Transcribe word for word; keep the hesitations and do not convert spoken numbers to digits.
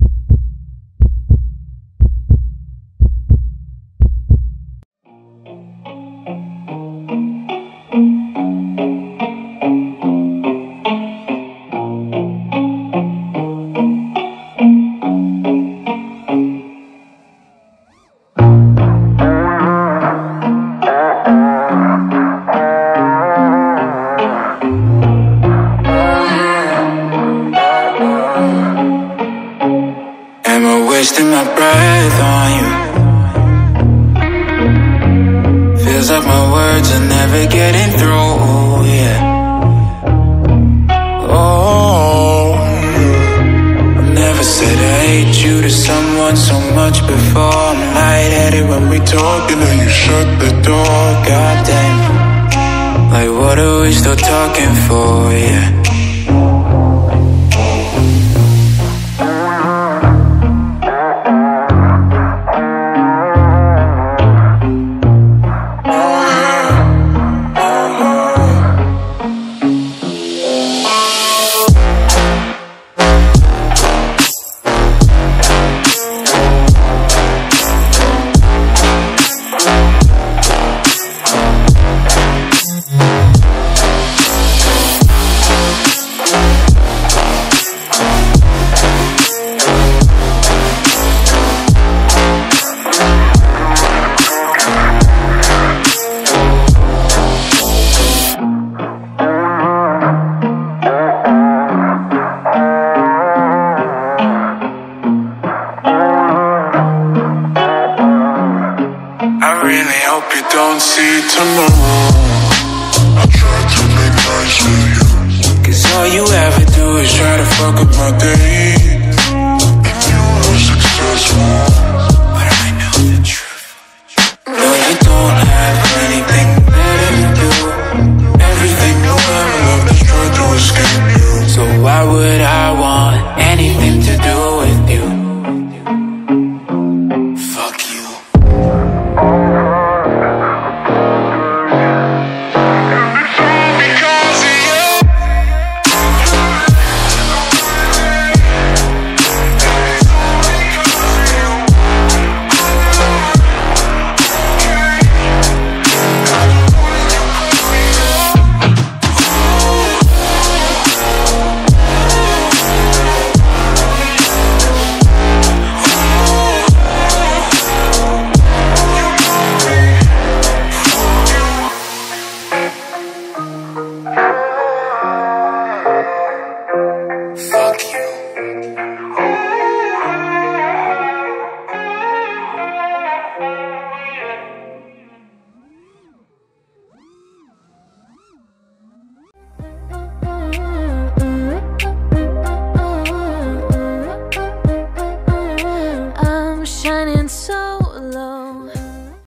Wasting my breath on you. Feels like my words are never getting through, yeah. Oh, I never said I hate you to someone so much before. I'm lightheaded when we talk and then you shut the door. Goddamn, like what are we still talking for, yeah. I really hope you don't see tomorrow. I try to make nice with you, 'cause all you ever do is try to fuck up my day.